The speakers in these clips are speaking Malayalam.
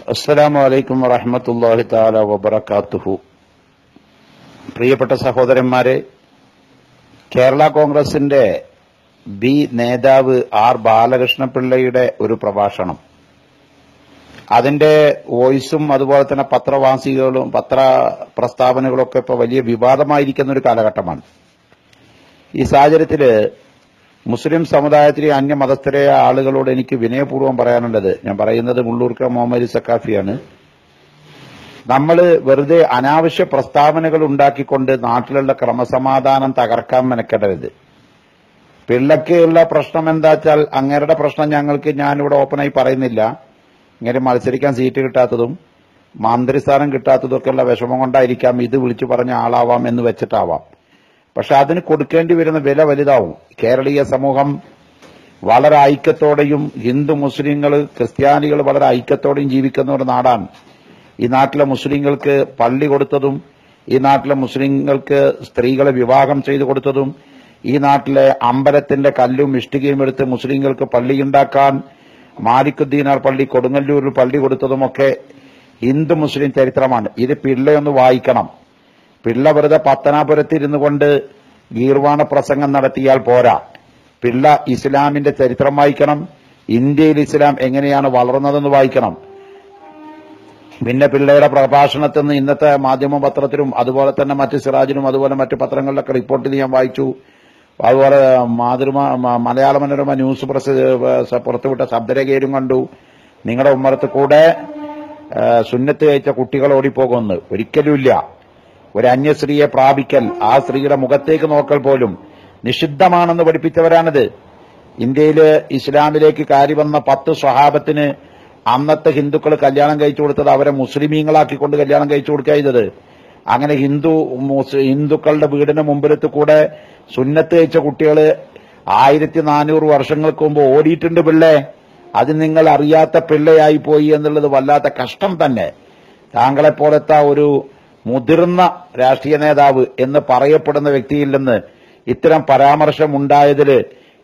അസ്സലാമു അലൈക്കും വറഹ്മത്തുള്ളാഹി തആല വബറകാതുഹു. പ്രിയപ്പെട്ട സഹോദരന്മാരെ, കേരള കോൺഗ്രസിന്റെ ബി നേതാവ് ആർ ബാലകൃഷ്ണപിള്ളയുടെ ഒരു പ്രഭാഷണം, അതിന്റെ വോയിസും അതുപോലെ തന്നെ പത്രവാസികളും പ്രസ്താവനകളൊക്കെ ഇപ്പോൾ വലിയ വിവാദമായിരിക്കുന്ന ഒരു കാലഘട്ടമാണ്. ഈ സാഹചര്യത്തില് മുസ്ലിം സമുദായത്തിലെ അന്യമതസ്ഥരായ ആളുകളോട് എനിക്ക് വിനയപൂർവ്വം പറയാനുള്ളത്, ഞാൻ പറയുന്നത് മുള്ളൂർക്കര മുഹമ്മദ് സക്കാഫിയാണ്. നമ്മൾ വെറുതെ അനാവശ്യ പ്രസ്താവനകൾ ഉണ്ടാക്കിക്കൊണ്ട് നാട്ടിലുള്ള ക്രമസമാധാനം തകർക്കാൻ മെനക്കെടരുത്. പിള്ളയ്ക്ക് ഉള്ള പ്രശ്നം എന്താ വെച്ചാൽ, അങ്ങേരുടെ പ്രശ്നം ഞാനിവിടെ ഓപ്പണായി പറയുന്നില്ല. ഇങ്ങനെ മത്സരിക്കാൻ സീറ്റ് കിട്ടാത്തതും മന്ത്രിസ്ഥാനം കിട്ടാത്തതും ഒക്കെയുള്ള വിഷമം കൊണ്ടായിരിക്കാം ഇത് വിളിച്ചു പറഞ്ഞ ആളാവാം എന്ന് വെച്ചിട്ടാവാം. പക്ഷെ അതിന് കൊടുക്കേണ്ടി വരുന്ന വില വലുതാവും. കേരളീയ സമൂഹം വളരെ ഐക്യത്തോടെയും ഹിന്ദു മുസ്ലിങ്ങൾ ക്രിസ്ത്യാനികൾ വളരെ ഐക്യത്തോടെയും ജീവിക്കുന്ന ഒരു നാടാണ്. ഈ നാട്ടിലെ മുസ്ലിങ്ങൾക്ക് പള്ളി കൊടുത്തതും, ഈ നാട്ടിലെ മുസ്ലിങ്ങൾക്ക് സ്ത്രീകളെ വിവാഹം ചെയ്തു കൊടുത്തതും, ഈ നാട്ടിലെ അമ്പലത്തിന്റെ കല്ലും ഇഷ്ടികയും എടുത്ത് മുസ്ലിങ്ങൾക്ക് പള്ളിയുണ്ടാക്കാൻ മാലിക്കുദ്ദീനാർ പള്ളി കൊടുങ്ങല്ലൂരിൽ പള്ളി കൊടുത്തതുമൊക്കെ ഹിന്ദു മുസ്ലിം ചരിത്രമാണ്. ഇത് പിള്ളയൊന്ന് വായിക്കണം. പിള്ള വെറുതെ പത്തനാപുരത്തിരുന്നു കൊണ്ട് ഗീർവാണ പ്രസംഗം നടത്തിയാൽ പോരാ. പിള്ള ഇസ്ലാമിന്റെ ചരിത്രം വായിക്കണം. ഇന്ത്യയിൽ ഇസ്ലാം എങ്ങനെയാണ് വളർന്നതെന്ന് വായിക്കണം. പിന്നെ പിള്ളയുടെ പ്രഭാഷണത്തിൽ നിന്ന് ഇന്നത്തെ മാധ്യമ പത്രത്തിലും അതുപോലെ തന്നെ മറ്റ് സിറാജിനും അതുപോലെ മറ്റ് പത്രങ്ങളിലൊക്കെ റിപ്പോർട്ടിൽ ഞാൻ വായിച്ചു. അതുപോലെ മലയാള മനോരമ ന്യൂസ് പുറത്തുവിട്ട ശബ്ദരേഖയിലും കണ്ടു. നിങ്ങളുടെ ഉമ്മറത്ത് കൂടെ സുന്നത്ത് കഴിച്ച കുട്ടികൾ ഓടിപ്പോകുമെന്ന്. ഒരിക്കലുമില്ല. ഒരു അന്യസ്ത്രീയെ പ്രാപിക്കൽ, ആ സ്ത്രീയുടെ മുഖത്തേക്ക് നോക്കൽ പോലും നിഷിദ്ധമാണെന്ന് പഠിപ്പിച്ചവരാണിത്. ഇന്ത്യയില് ഇസ്ലാമിലേക്ക് കയറി വന്ന 10 സ്വഹാബത്തിന് അന്നത്തെ ഹിന്ദുക്കൾ കല്യാണം കഴിച്ചു കൊടുത്തത് അവരെ മുസ്ലിമീങ്ങളാക്കിക്കൊണ്ട് കല്യാണം കഴിച്ചു കൊടുക്കുക ചെയ്തത്. അങ്ങനെ ഹിന്ദുക്കളുടെ വീടിന് മുമ്പിലത്ത് കൂടെ സുന്നത്ത് കഴിച്ച കുട്ടികള് 1400 വർഷങ്ങൾക്ക് മുമ്പ് ഓടിയിട്ടുണ്ട് പിള്ളേ. അത് നിങ്ങൾ അറിയാത്ത പിള്ളയായി പോയി എന്നുള്ളത് വല്ലാത്ത കഷ്ടം തന്നെ. താങ്കളെപ്പോലത്തെ ഒരു മുതിർന്ന രാഷ്ട്രീയ നേതാവ് എന്ന് പറയപ്പെടുന്ന വ്യക്തിയിൽ നിന്ന് ഇത്തരം പരാമർശം ഉണ്ടായതിൽ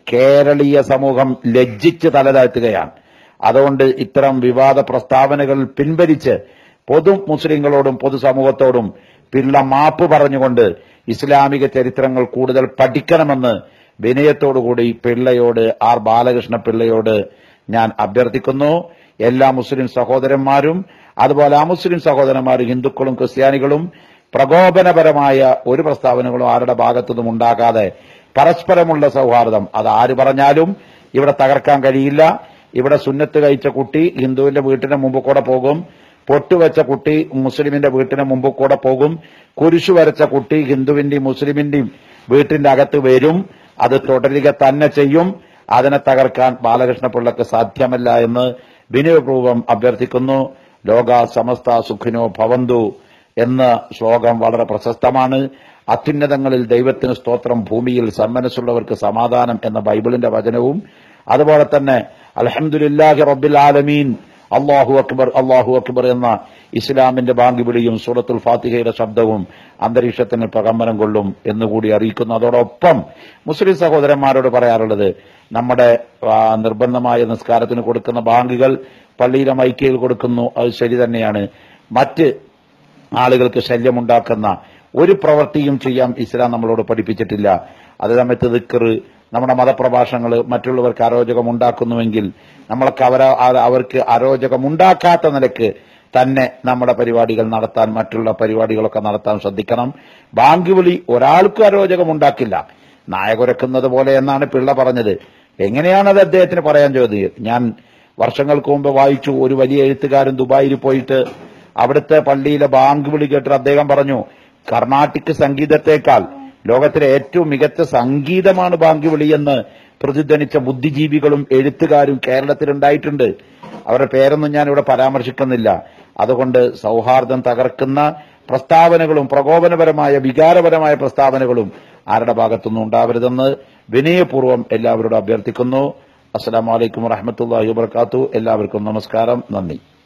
കേരളീയ സമൂഹം ലജ്ജിച്ച് തലതാഴ്ത്തുകയാണ്. അതുകൊണ്ട് ഇത്തരം വിവാദ പ്രസ്താവനകൾ പിൻവലിച്ച് പൊതു മുസ്ലിങ്ങളോടും പൊതുസമൂഹത്തോടും പിള്ള മാപ്പ് പറഞ്ഞുകൊണ്ട് ഇസ്ലാമിക ചരിത്രങ്ങൾ കൂടുതൽ പഠിക്കണമെന്ന് വിനയത്തോടുകൂടി പിള്ളയോട്, ആർ ബാലകൃഷ്ണ പിള്ളയോട് ഞാൻ അഭ്യർത്ഥിക്കുന്നു. എല്ലാ മുസ്ലിം സഹോദരന്മാരും അതുപോലെ അമുസ്ലിം സഹോദരന്മാരും ഹിന്ദുക്കളും ക്രിസ്ത്യാനികളും പ്രകോപനപരമായ ഒരു പ്രസ്താവനകളും ആരുടെ ഭാഗത്തുനിന്നും ഉണ്ടാകാതെ പരസ്പരമുള്ള സൗഹാർദ്ദം, അത് ആര് പറഞ്ഞാലും ഇവിടെ തകർക്കാൻ കഴിയില്ല. ഇവിടെ സുന്നത്ത് കഴിച്ച കുട്ടി ഹിന്ദുവിന്റെ വീട്ടിന് മുമ്പ് കൂടെ പോകും, പൊട്ടുവെച്ച കുട്ടി മുസ്ലിമിന്റെ വീട്ടിന് മുമ്പ് കൂടെ പോകും, കുരിശു വരച്ച കുട്ടി ഹിന്ദുവിന്റെയും മുസ്ലിമിന്റെയും വീട്ടിന്റെ അകത്ത് വരും. അത് തുടരുക തന്നെ ചെയ്യും. അതിനെ തകർക്കാൻ ബാലകൃഷ്ണപിള്ളക്ക് സാധ്യമല്ല എന്ന് വിനയപൂർവ്വം അഭ്യർത്ഥിക്കുന്നു. ലോക സമസ്ത സുഖിനോ ഭവന്തു എന്ന ശ്ലോകം വളരെ പ്രശസ്തമാണ്. അത്യുന്നതങ്ങളിൽ ദൈവത്തിന് സ്തോത്രം, ഭൂമിയിൽ സന്മനസ്സുള്ളവർക്ക് സമാധാനം എന്ന ബൈബിളിന്റെ വചനവും, അതുപോലെ തന്നെ അൽഹംദുലില്ലാഹി റബ്ബിൽ ആലമീൻ അല്ലാഹു അക്ബർ അല്ലാഹു അക്ബർ എന്ന ഇസ്ലാമിന്റെ ബാങ്ക് വിളിയും സൂറത്തുൽ ഫാത്തിഹയുടെ ശബ്ദവും അന്തരീക്ഷത്തിന് പ്രകമ്പനം കൊള്ളും എന്നുകൂടി അറിയിക്കുന്നു. അതോടൊപ്പം മുസ്ലിം സഹോദരന്മാരോട് പറയാറുള്ളത്, നമ്മുടെ നിർബന്ധമായ നിസ്കാരത്തിന് കൊടുക്കുന്ന ബാങ്കുകൾ പള്ളിയിലെ മൈക്കുകൾ കൊടുക്കുന്നു, അത് ശരി തന്നെയാണ്. മറ്റ് ആളുകൾക്ക് ശല്യമുണ്ടാക്കുന്ന ഒരു പ്രവൃത്തിയും ചെയ്യാൻ ഇസ്ലാം നമ്മളോട് പഠിപ്പിച്ചിട്ടില്ല. അതേ സമയത്ത് ദിക്ർ, നമ്മുടെ മതപ്രഭാഷണങ്ങൾ മറ്റുള്ളവർക്ക് അരോചകമുണ്ടാക്കുന്നുവെങ്കിൽ നമ്മളൊക്കെ അവർക്ക് അരോചകമുണ്ടാക്കാത്ത നിലയ്ക്ക് തന്നെ നമ്മുടെ പരിപാടികൾ നടത്താൻ, മറ്റുള്ള പരിപാടികളൊക്കെ നടത്താൻ ശ്രദ്ധിക്കണം. ബാങ്ക് വിളി ഒരാൾക്കും അരോചകമുണ്ടാക്കില്ല, നായകുരക്കുന്നത് പോലെ എന്നാണ് പിള്ള പറഞ്ഞത്. എങ്ങനെയാണത് അദ്ദേഹത്തിന് പറയാൻ ചോദിച്ചത്? ഞാൻ വർഷങ്ങൾക്ക് മുമ്പ് വായിച്ചു, ഒരു വലിയ എഴുത്തുകാരൻ ദുബായിൽ പോയിട്ട് അവിടുത്തെ പള്ളിയിലെ ബാങ്ക് വിളി കേട്ടിട്ട് അദ്ദേഹം പറഞ്ഞു, കർണാട്ടിക് സംഗീതത്തെക്കാൾ ലോകത്തിലെ ഏറ്റവും മികച്ച സംഗീതമാണ് ബാങ്ക് വിളിയെന്ന് പ്രതിധ്വനിച്ച ബുദ്ധിജീവികളും എഴുത്തുകാരും കേരളത്തിലുണ്ടായിട്ടുണ്ട്. അവരുടെ പേരൊന്നും ഞാൻ ഇവിടെ പരാമർശിക്കുന്നില്ല. അതുകൊണ്ട് സൗഹാർദ്ദം തകർക്കുന്ന പ്രസ്താവനകളും പ്രകോപനപരമായ വികാരപരമായ പ്രസ്താവനകളും ആരുടെ ഭാഗത്തുനിന്നും ഉണ്ടാവരുതെന്ന് വിനയപൂർവ്വം എല്ലാവരോടും അഭ്യർത്ഥിക്കുന്നു. അസ്സലാമു അലൈക്കും വറഹ്മത്തുള്ളാഹി വബറകാതുഹു. എല്ലാവർക്കും നമസ്കാരം, നന്ദി.